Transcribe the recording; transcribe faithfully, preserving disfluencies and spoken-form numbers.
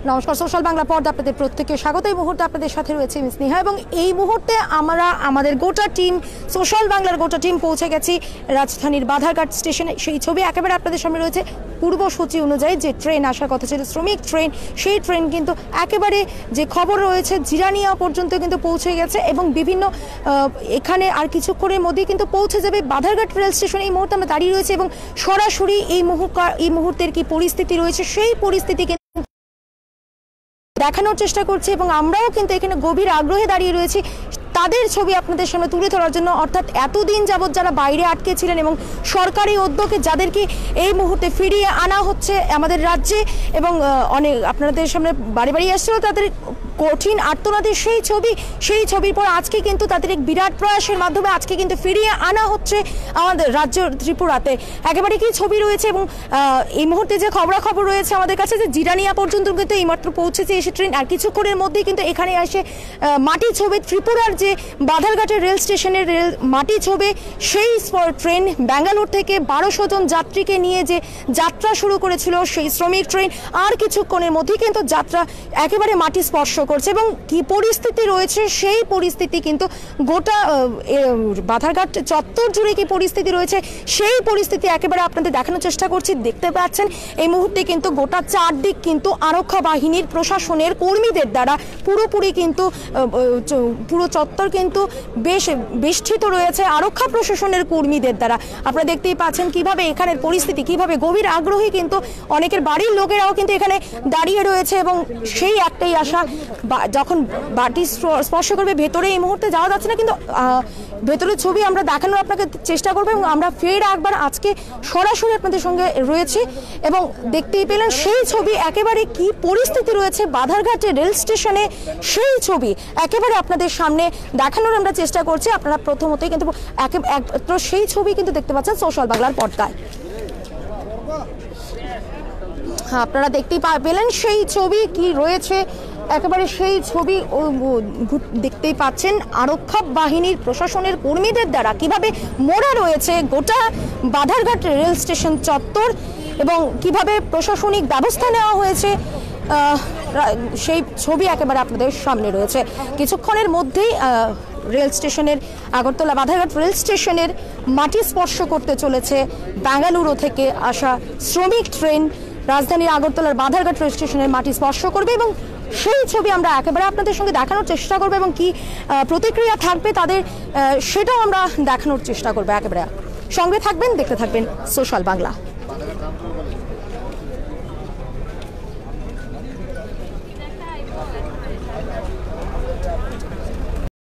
নমস্কার, সোশ্যাল বাংলা পর্দা আপনাদের প্রত্যেককে স্বাগত। এই মুহূর্তে আপনাদের সাথে রয়েছে আমি স্নেহা এবং এই মুহূর্তে আমরা আমাদের গোটা টিম, সোশ্যাল বাংলার গোটা টিম পৌঁছে গেছি রাজধানীর বাধারঘাট স্টেশনে। সেই ছবি একেবারে আপনাদের সামনে রয়েছে। পূর্বসূচি অনুযায়ী যে ট্রেন আসার কথা ছিল, শ্রমিক ট্রেন, সেই ট্রেন কিন্তু একেবারে যে খবর রয়েছে জিরানিয়া পর্যন্ত কিন্তু পৌঁছে গেছে এবং বিভিন্ন এখানে আর কিছুক্ষণের মধ্যেই কিন্তু পৌঁছে যাবে বাধারঘাট রেল স্টেশনে। এই মুহূর্তে আমরা দাঁড়িয়ে রয়েছে এবং সরাসরি এই মুহূর্ত এই মুহূর্তের কি পরিস্থিতি রয়েছে সেই পরিস্থিতি দেখানোর চেষ্টা করছি এবং আমরাও কিন্তু এখানে গভীর আগ্রহে দাঁড়িয়ে রয়েছি তাদের ছবি আপনাদের সামনে তুলে ধরার জন্য। অর্থাৎ এতদিন যাবৎ যারা বাইরে আটকে ছিলেন এবং সরকারি উদ্যোগে যাদেরকে এই মুহূর্তে ফিরিয়ে আনা হচ্ছে আমাদের রাজ্যে এবং অনেক আপনাদের সামনে বাড়ি বাড়ি আসছিল তাদের কঠিন আর্তনাদের সেই ছবি, সেই ছবির পর আজকে কিন্তু তাদের এক বিরাট প্রয়াসের মাধ্যমে আজকে কিন্তু ফিরিয়ে আনা হচ্ছে আমাদের রাজ্য ত্রিপুরাতে। একেবারে কি ছবি রয়েছে এবং এই মুহূর্তে যে খবরাখবর রয়েছে আমাদের কাছে যে জিরানিয়া পর্যন্ত কিন্তু এইমাত্র পৌঁছেছে এসে ট্রেন, আর কিছুক্ষণের মধ্যেই কিন্তু এখানে এসে মাটি ছবি ত্রিপুরার যে বাধারঘাটের রেল স্টেশনের রেল মাটি ছবি, সেই ট্রেন ব্যাঙ্গালোর থেকে বারোশো জন যাত্রীকে নিয়ে যে যাত্রা শুরু করেছিল সেই শ্রমিক ট্রেন আর কিছুক্ষণের মধ্যেই কিন্তু যাত্রা একেবারে মাটি স্পর্শ করছে এবং কি পরিস্থিতি রয়েছে সেই পরিস্থিতি কিন্তু গোটা বাধারঘাট চত্বর জুড়ে কি পরিস্থিতি রয়েছে সেই পরিস্থিতি একেবারে আপনাদের দেখানোর চেষ্টা করছি। দেখতে পাচ্ছেন এই মুহূর্তে কিন্তু গোটা চারদিক কিন্তু আরক্ষা বাহিনীর প্রশাসনের কর্মীদের দ্বারা পুরোপুরি কিন্তু পুরো চত্বর কিন্তু বেশ বেষ্টিত রয়েছে আরক্ষা প্রশাসনের কর্মীদের দ্বারা। আপনারা দেখতেই পাচ্ছেন কিভাবে এখানের পরিস্থিতি, কিভাবে গভীর আগ্রহী কিন্তু অনেকের বাড়ির লোকেরাও কিন্তু এখানে দাঁড়িয়ে রয়েছে এবং সেই একটাই আশা যখন বাটি স্পর্শ করবে ভেতরে এই মুহূর্তে যাওয়া যাচ্ছে না, কিন্তু ভেতরের ছবি আমরা দেখানোর আপনাকে চেষ্টা করবো এবং আমরা ফের একবার আজকে সরাসরি আপনাদের সঙ্গে রয়েছি এবং দেখতেই পেলেন সেই ছবি একেবারে কি পরিস্থিতি রয়েছে বাধারঘাটের রেল স্টেশনে, সেই ছবি একেবারে আপনাদের সামনে দেখানোর আমরা চেষ্টা করছি। আপনারা প্রথমতই কিন্তু সেই ছবি কিন্তু দেখতে পাচ্ছেন সোশ্যাল বাংলার পর্দায়। আপনারা দেখতেই পেলেন সেই ছবি কি রয়েছে, একেবারে সেই ছবি দেখতেই পাচ্ছেন আরক্ষা বাহিনীর প্রশাসনের কর্মীদের দ্বারা কিভাবে মোড়া রয়েছে গোটা বাধারঘাট রেল স্টেশন চত্বর এবং কিভাবে প্রশাসনিক ব্যবস্থা নেওয়া হয়েছে সেই ছবি একেবারে আপনাদের সামনে রয়েছে। কিছুক্ষণের মধ্যেই রেল স্টেশনের আগরতলা বাধারঘাট রেল স্টেশনের মাটি স্পর্শ করতে চলেছে বেঙ্গালুরু থেকে আসা শ্রমিক ট্রেন। রাজধানীর আগরতলার বাধারঘাট রেল স্টেশনের মাটি স্পর্শ করবে এবং সেই ছবি আমরা একেবারে আপনাদের সঙ্গে দেখানোর চেষ্টা করবো এবং কি প্রতিক্রিয়া থাকবে তাদের সেটাও আমরা দেখানোর চেষ্টা করবো। একেবারে সঙ্গে থাকবেন, দেখতে থাকবেন সোশ্যাল বাংলা।